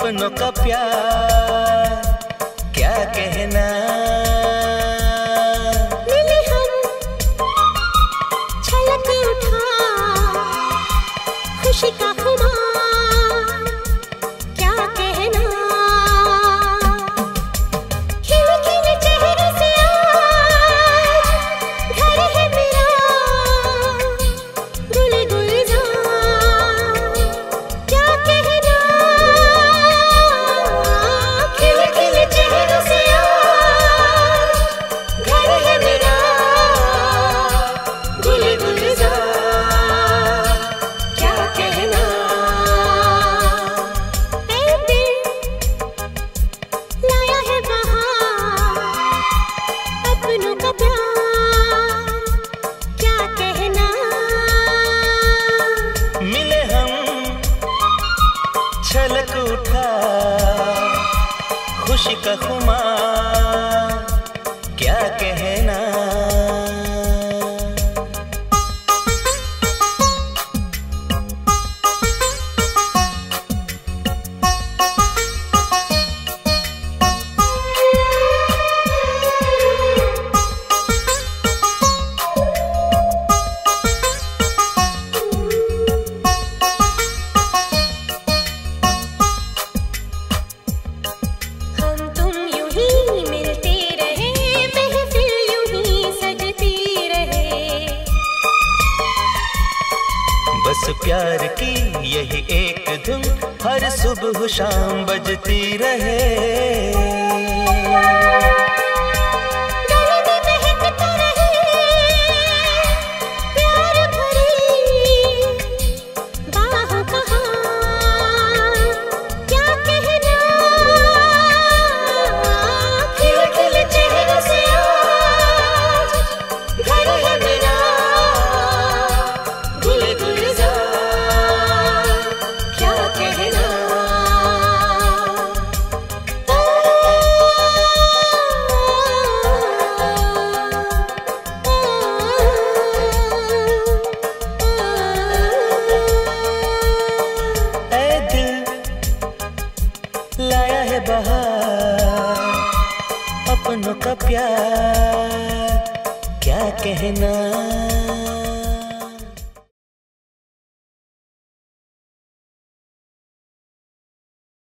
अपनों का प्यार क्या कहना। मिले हम छलक उठा खुशी का खुमार क्या कहना। खिले खिले चेहरे से आज घर है मेरा गुल गुलजार क्या कहना। खिले खिले चेहरे से आज घर है मेरा गुल गुलजार क्या कहना। ऐ दिल लाया है बहार अपनों का प्यार क्या कहना। मिले हम छलक उठा खुशी का खुमार क्या कहना। हम तुम यूं ही मिलते रहे महफिल यूं ही सजती रहे। बस प्यार की यही एक धुन हर सुबह शाम बजती रहे। गले में महकता रहे प्यार भरी बाहों का हार क्या कहना। खिले खिले चेहरे से आज घर है मेरा गुल गुलजार क्या कहना। ऐ दिल लाया है बहार अपनों का प्यार क्या कहना।